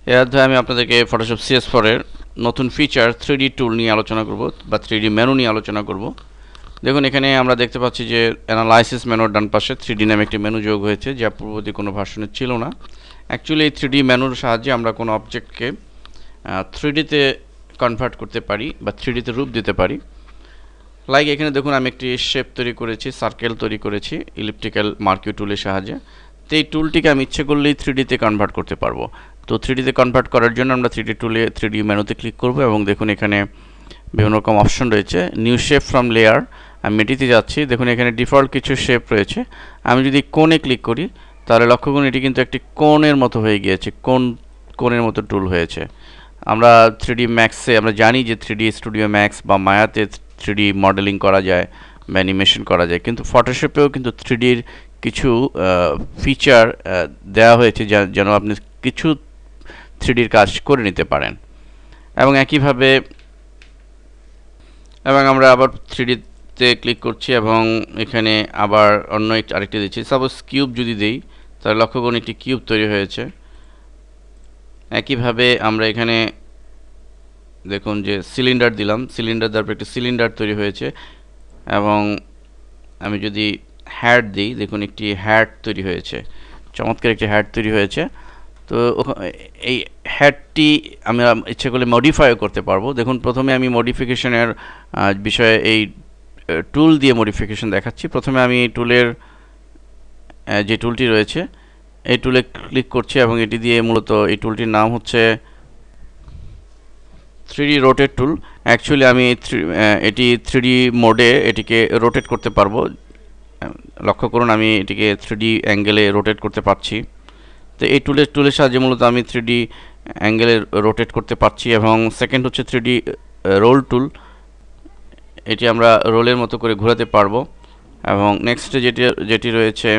এই অধ্যায়ে আমি আপনাদেরকে ফটোশপ CS4 এর নতুন ফিচার 3D টুল নিয়ে আলোচনা করব বা 3D মেনু নিয়ে আলোচনা করব। দেখুন এখানে আমরা দেখতে পাচ্ছি যে অ্যানালাইসিস মেনুর ডান পাশে 3D নামে একটি মেনু যোগ হয়েছে, যা পূর্ববর্তী কোনো ভার্সনে ছিল না। অ্যাকচুয়ালি এই 3D মেনুর সাহায্যে আমরা কোনো অবজেক্টকে 3Dতে কনভার্ট করতে পারি বা 3Dতে রূপ দিতে পারি। লাইক এখানে দেখুন আমি একটি শেপ তৈরি করেছি, সার্কেল তৈরি করেছি ইলিপ্টিক্যাল মার্কিউ টুলের সাহায্যে। তো এই টুলটিকে আমি ইচ্ছে করলেই 3Dতে কনভার্ট করতে পারবো। তো 3Dতে কনভার্ট করার জন্য আমরা 3D টুলে 3D মেনুতে ক্লিক করব এবং দেখুন এখানে বিভিন্ন রকম অপশন রয়েছে। নিউ শেপ ফ্রম লেয়ার, আমি এটিতে যাচ্ছি। দেখুন এখানে ডিফল্ট কিছু শেপ রয়েছে। আমি যদি কোণে ক্লিক করি তাহলে লক্ষ্য করুন এটি কিন্তু একটি কোণের মতো হয়ে গিয়েছে, কোণের মতো টুল হয়েছে। আমরা 3D ম্যাক্সে আমরা জানি যে 3D স্টুডিও ম্যাক্স বা মায়াতে 3D মডেলিং করা যায় বা অ্যানিমেশন করা যায়, কিন্তু ফটোশপেও কিন্তু 3Dর কিছু ফিচার দেওয়া হয়েছে যেন আপনি কিছু 3Dর কাজ করে নিতে পারেন। এবং একইভাবে আমরা আবার 3Dতে ক্লিক করছি এবং এখানে আবার অন্য আরেকটি দিচ্ছি। সাপোজ কিউব যদি দিই তাহলে লক্ষ্য করুন একটি কিউব তৈরি হয়েছে। একইভাবে আমরা এখানে দেখুন যে সিলিন্ডার দিলাম, সিলিন্ডার দেওয়ার পর একটি সিলিন্ডার তৈরি হয়েছে। এবং আমি যদি হ্যাট দিই দেখুন একটি হ্যাট তৈরি হয়েছে, চমৎকার একটি হ্যাট তৈরি হয়েছে। তো এই হ্যাটটি আমি ইচ্ছে করলে মডিফাইও করতে পারবো। দেখুন প্রথমে আমি মডিফিকেশনের বিষয়ে এই টুল দিয়ে মডিফিকেশন দেখাচ্ছি। প্রথমে আমি এই টুলের যে টুলটি রয়েছে এই টুলে ক্লিক করছি এবং এটি দিয়ে মূলত এই টুলটির নাম হচ্ছে 3D রোটেট টুল। অ্যাকচুয়ালি আমি এটি 3D মোডে এটিকে রোটেট করতে পারবো। লক্ষ্য করুন আমি এটিকে 3D অ্যাঙ্গেলে রোটেট করতে পারছি। তো এই টুলের সাহায্যে মূলত আমি 3D অ্যাঙ্গেলে রোটেট করতে পারছি। এবং সেকেন্ড হচ্ছে 3D রোল টুল, এটি আমরা রোলের মতো করে ঘোরাতে পারবো। এবং নেক্সটে যেটি রয়েছে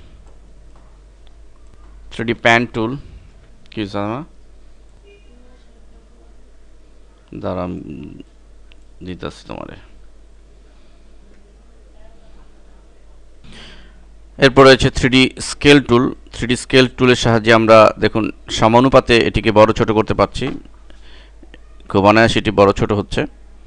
3D প্যান টুল। কি দাঁড়া দিতেছি তোমারে। এরপর রয়েছে 3D স্কেল টুল। 3D স্কেল টুলের সাহায্যে আমরা দেখুন সমানুপাতে এটিকে বড় ছোট করতে পারছি, খুব অনায়াসে এটি বড় ছোট হচ্ছে।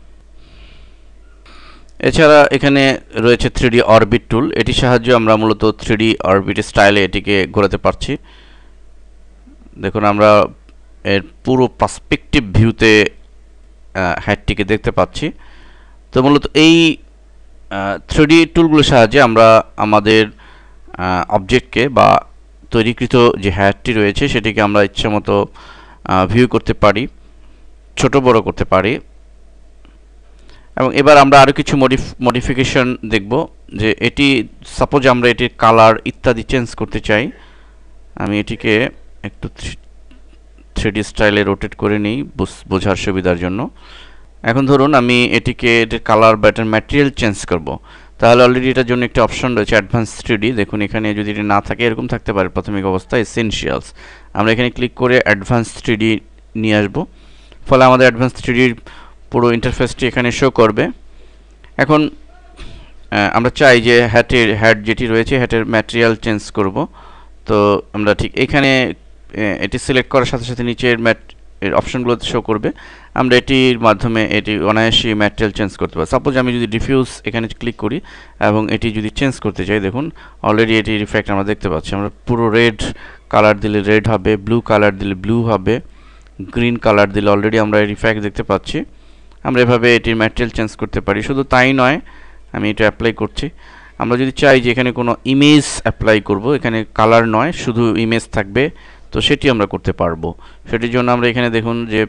এছাড়া এখানে রয়েছে 3D অরবিট টুল, এটির সাহায্যে আমরা মূলত 3D অরবিট স্টাইলে এটিকে ঘোরাতে পারছি। দেখুন আমরা এর পুরো পার্সপেক্টিভ ভিউতে হ্যাটটিকে দেখতে পাচ্ছি। তো মূলত এই 3D টুলগুলোর সাহায্যে আমরা আমাদের অবজেক্টকে বা তৈরিকৃত যে হ্যাটটি রয়েছে সেটিকে আমরা ইচ্ছে মতো ভিউ করতে পারি, ছোট বড় করতে পারি। এবং এবার আমরা আরও কিছু মডিফিকেশন দেখব, যে এটি সাপোজ আমরা এটির কালার ইত্যাদি চেঞ্জ করতে চাই। আমি এটিকে একটু 3D স্টাইলে রোটেট করে নিই বোঝার সুবিধার জন্য। এখন ধরুন আমি এটিকে এটির কালার বা এটার ম্যাটেরিয়াল চেঞ্জ করব, তাহলে অলরেডি এটার জন্য একটি অপশন রয়েছে অ্যাডভান্স 3D। দেখুন এখানে যদি এটি না থাকে এরকম থাকতে পারে প্রাথমিক অবস্থায় এসেনশিয়ালস, আমরা এখানে ক্লিক করে অ্যাডভান্স 3D নিয়ে আসব। ফলে আমাদের অ্যাডভান্স 3Dর পুরো ইন্টারফেসটি এখানে শো করবে। এখন আমরা চাই যে হ্যাট যেটি রয়েছে হ্যাটের ম্যাটেরিয়াল চেঞ্জ করব। তো আমরা ঠিক এখানে এটি সিলেক্ট করার সাথে সাথে নিচের এর অপশনগুলো শো করবে। আমরা এটির মাধ্যমে এটি অনায়াসই ম্যাটেরিয়াল চেঞ্জ করতে পারি। সাপোজ আমি যদি ডিফিউজ এখানে ক্লিক করি এবং এটি যদি চেঞ্জ করতে চাই, দেখুন অলরেডি এটির ইফেক্ট আমরা দেখতে পাচ্ছি। আমরা পুরো রেড কালার দিলে রেড হবে, ব্লু কালার দিলে ব্লু হবে, গ্রিন কালার দিলে অলরেডি আমরা এর ইফেক্ট দেখতে পাচ্ছি। আমরা এভাবে এটির ম্যাটেরিয়াল চেঞ্জ করতে পারি। শুধু তাই নয়, আমি এটা অ্যাপ্লাই করছি। আমরা যদি চাই যে এখানে কোনো ইমেজ অ্যাপ্লাই করব, এখানে কালার নয় শুধু ইমেজ থাকবে, তো সেটি আমরা করতে পারবো। সেটির জন্য আমরা এখানে দেখুন যে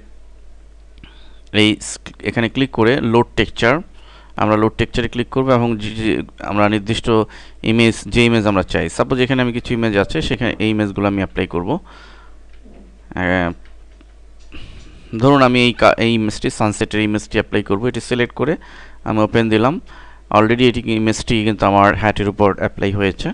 এখানে ক্লিক করে লোড টেক্সচার, আমরা লোড টেক্সচারে ক্লিক করব এবং আমরা নির্দিষ্ট যে ইমেজ আমরা চাই, সাপোজ এখানে আমি কিছু ইমেজ আছে সেখানে এই ইমেজগুলো আমি অ্যাপ্লাই করব। ধরুন আমি এই ইমেজটি সানসেটের ইমেজটি অ্যাপ্লাই করব। এটি সিলেক্ট করে আমি ওপেন দিলাম। অলরেডি এটি ইমেজটি কিন্তু আমার হ্যাটের উপর অ্যাপ্লাই হয়েছে,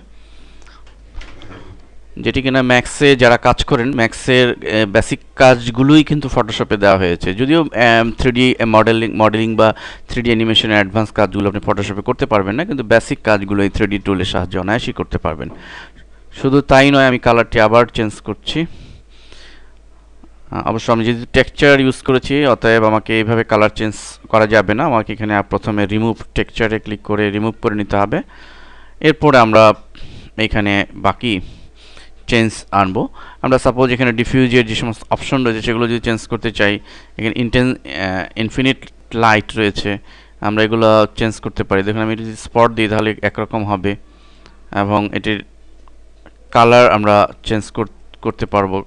যেটি কিনা ম্যাক্সে যারা কাজ করেন ম্যাক্সের বেসিক কাজগুলোই কিন্তু ফটোশপে দেওয়া হয়েছে। যদিও 3D মডেলিং বা 3D অ্যানিমেশনের অ্যাডভান্স কাজগুলো আপনি ফটোশপে করতে পারবেন না, কিন্তু বেসিক কাজগুলো এই 3D টুলের সাহায্যে অনায়াসই করতে পারবেন। শুধু তাই নয়, আমি কালারটি আবার চেঞ্জ করছি। অবশ্য আমি যদি টেক্সচার ইউজ করেছি, অতএব আমাকে এইভাবে কালার চেঞ্জ করা যাবে না। আমাকে এখানে প্রথমে রিমুভ টেক্সচারে ক্লিক করে রিমুভ করে নিতে হবে। এরপরে আমরা এখানে বাকি চেঞ্জ আনবো। আমরা সাপোজ এখানে ডিফিউজের যে সমস্ত অপশন রয়েছে সেগুলো যদি চেঞ্জ করতে চাই, এখানে ইনফিনিট লাইট রয়েছে, আমরা এগুলো চেঞ্জ করতে পারি। দেখুন আমি যদি স্পট দিই তাহলে একরকম হবে, এবং এটির কালার আমরা চেঞ্জ করতে পারবো।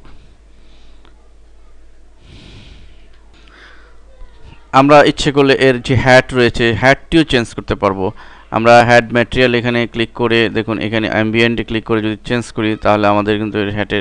আমরা ইচ্ছে করলে এর যে হ্যাট রয়েছে হ্যাটটিও চেঞ্জ করতে পারবো। আমরা হ্যাট ম্যাটেরিয়াল এখানে ক্লিক করে দেখুন এখানে অ্যাম্বিয়েন্টে ক্লিক করে যদি চেঞ্জ করি তাহলে আমাদের কিন্তু এর হ্যাটের,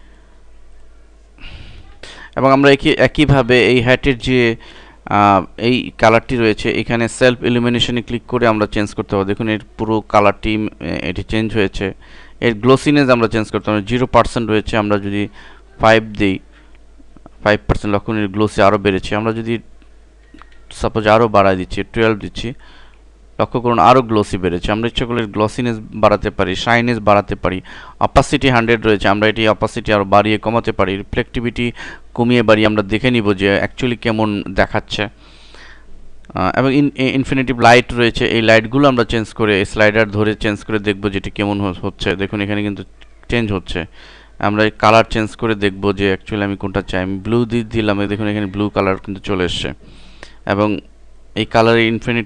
এবং আমরা একইভাবে এই হ্যাটের যে এই কালারটি রয়েছে এখানে সেলফ ইলুমিনেশনে ক্লিক করে আমরা চেঞ্জ করতে পারবো। দেখুন এর পুরো কালারটি এটি চেঞ্জ হয়েছে। এর গ্লোসিনেস আমরা চেঞ্জ করতে পারবো। 0% রয়েছে, আমরা যদি 5 দিই 5% লক্ষণ এর গ্লোসি আরও বেড়েছে। আমরা যদি সাপোজ আরও বাড়াই দিচ্ছি 12 দিচ্ছি, লক্ষ্য করুন আরও গ্লোসি বেড়েছে। আমরা ইচ্ছা করলে গ্লসিনেস বাড়াতে পারি, শাইনেস বাড়াতে পারি। অপাসিটি 100 রয়েছে, আমরা এটি অপাসিটি আরও বাড়িয়ে কমাতে পারি। রিফ্লেক্টিভিটি কমিয়ে বাড়িয়ে আমরা দেখে নিব যে অ্যাকচুয়ালি কেমন দেখাচ্ছে। এবং ইনফিনিটিভ লাইট রয়েছে, এই লাইটগুলো আমরা চেঞ্জ করে স্লাইডার ধরে চেঞ্জ করে দেখব যেটি কেমন হচ্ছে। দেখুন এখানে কিন্তু চেঞ্জ হচ্ছে। আমরা এই কালার চেঞ্জ করে দেখব যে অ্যাকচুয়ালি আমি কোনটা চাই। আমি ব্লু দিলাম, দেখুন এখানে ব্লু কালার কিন্তু চলে এসছে। এবং এই কালারের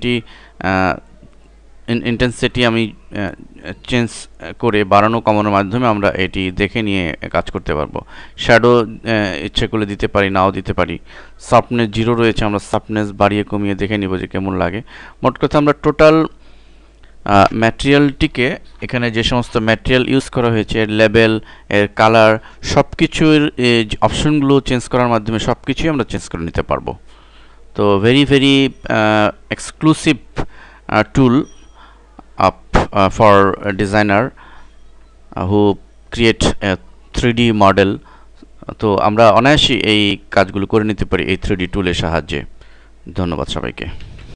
ইন্টেন্সিটি আমি চেঞ্জ করে বাড়ানো কমানোর মাধ্যমে আমরা এটি দেখে নিয়ে কাজ করতে পারবো। শ্যাডো ইচ্ছে করলে দিতে পারি, নাও দিতে পারি। সফটনেস 0 রয়েছে, আমরা সফটনেস বাড়িয়ে কমিয়ে দেখে নিব যে কেমন লাগে। মোট কথা আমরা টোটাল ম্যাটেরিয়ালটিকে, এখানে যে সমস্ত ম্যাটেরিয়াল ইউজ করা হয়েছে এর লেবেল, এর কালার, সব কিছুর অপশনগুলো চেঞ্জ করার মাধ্যমে সব কিছুই আমরা চেঞ্জ করে নিতে পারবো। তো very exclusive tool for a designer who create a 3D model. তো আমরা অনায়াসই এই কাজগুলো করে নিতে পারি এই 3D টুলের সাহায্যে। ধন্যবাদ সবাইকে।